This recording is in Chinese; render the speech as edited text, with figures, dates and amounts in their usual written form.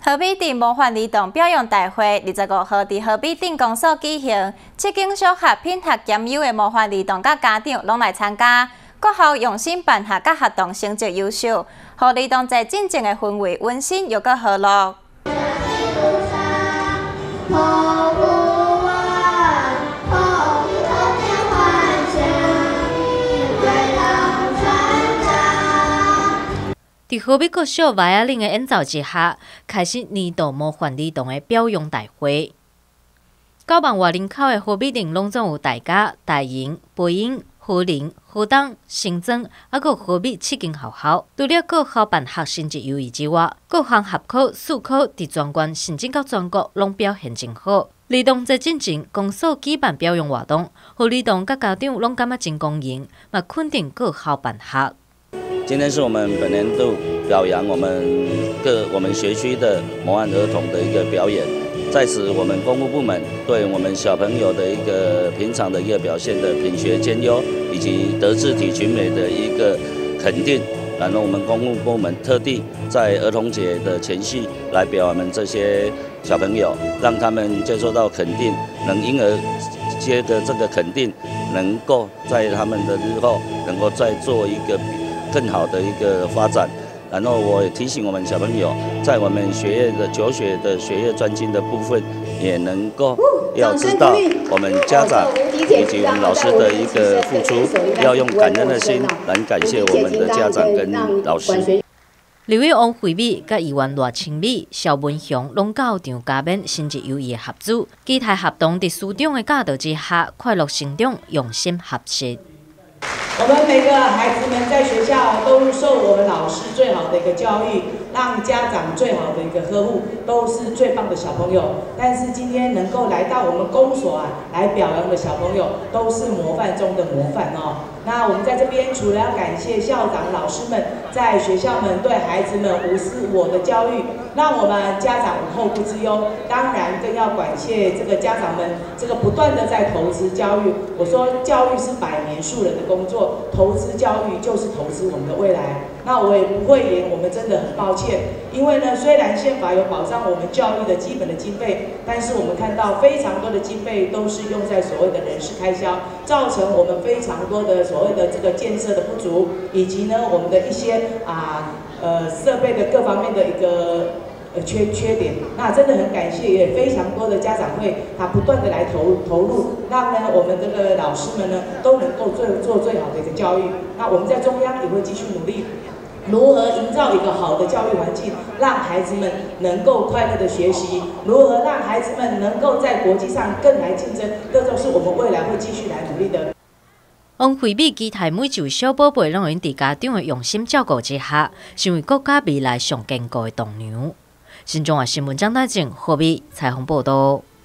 河美镇模范儿童表扬大会25号伫河美镇公所举行，7间小学品学兼优的模范儿童甲家长拢来参加，各校用心办学甲活动成绩优秀，互儿童在进前的氛围温馨又搁和乐。伫河美国小瓦亚林的演奏之下，开始年度模范儿童的表扬大会。9万外人口的河美镇拢总有大家、大营、培英、和林、河东、新庄，还有河美7间学校。除了各校办学成绩优异之外，各项合考、数科伫全县甚至到全国拢表现真好。儿童节进前，公所举办表扬活动，互儿童甲家长拢感觉真公平，嘛肯定各校办学。 今天是我们本年度表扬我们学区的模范儿童的一个表演，在此我们公务部门对我们小朋友的一个平常的一个表现的品学兼优以及德智体群美的一个肯定，然后我们公务部门特地在儿童节的前夕来表扬我们这些小朋友，让他们接受到肯定，能因而接着这个肯定，能够在他们的日后能够再做一个更好的一个发展。然后我也提醒我们小朋友，在我们学业的求学的学业专精的部分，也能够要知道我们家长以及我们老师的一个付出，要用感恩的心来感谢我们的家长跟老师。 立委王惠美甲议员赖清美、邵文雄拢到场加冕成绩优异的合组，期待合同伫师长的教导之下，快乐成长，用心学习。 我们每个孩子们在学校都受我们老师最好的一个教育，让家长最好的一个呵护，都是最棒的小朋友。但是今天能够来到我们公所来表扬的小朋友，都是模范中的模范哦。那我们在这边除了要感谢校长、老师们在学校们对孩子们无私我的教育，让我们家长无后顾之忧。当然更要感谢这个家长们这个不断的在投资教育。我说教育是百年树人的工作，投资教育就是投资我们的未来。那我也不会言，我们真的很抱歉，因为呢，虽然宪法有保障我们教育的基本的经费，但是我们看到非常多的经费都是用在所谓的人事开销，造成我们非常多的所谓的这个建设的不足，以及呢我们的一些设备的各方面的一个缺点。那真的很感谢，也非常多的家长会他不断的来投入，让呢我们这个老师们呢都能够做最好的一个教育。那我们在中央也会继续努力。如何营造一个好的教育环境，让孩子们能够快乐的学习？如何让孩子们能够在国际上更来竞争？这都是我们未来会继续来努力的。 王惠美期待每一位小宝贝拢能伫家长的用心照顾之下，成为国家未来上坚固的栋梁。新中华新闻张大正河美采访报道。